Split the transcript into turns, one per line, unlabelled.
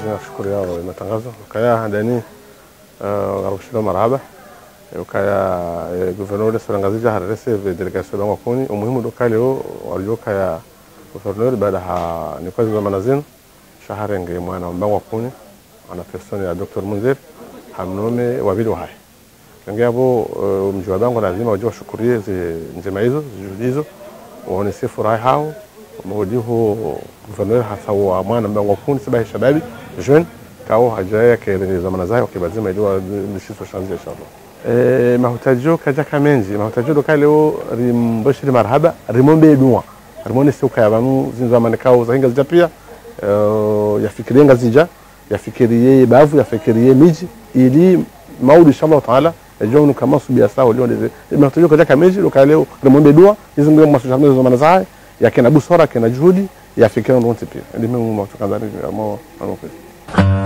zina shukuru yao matangazo kaya handani garushiro marhaba ukaya governor de Sorangazija harese delegation wa kuni umuhimu dokaleo walioka ya governor baada ni kwa zamana zenu shaharenge mwana mbangwa kuni ana persona ya Dr. Munzir hamnome wabili hai ngabo mji wa bango lazima wajua shukurie njema hizo hizo waonese furaha hao modiho governor hasawa mwana mbangwa kuni sababu shababi jeune kao hajaya kile zamana zao kibazima ndio nishiso shanzi inshallah mahutajo kaja kamenji mahutajo dokaleo rimbashiri marhaba rimombe duwa rimone suka yabantu zinzamane kao zahinga zijapia yafikirenga zija yafikirie bavu yafikirie miji ili maudi inshallah taala jonu kama subia sawa leo mahutajo kaja kamenji dokaleo rimombe duwa izinga masushano zamana zao yakena busora kena juhudi yafikira ndo pia ndime mtu kadhalika ama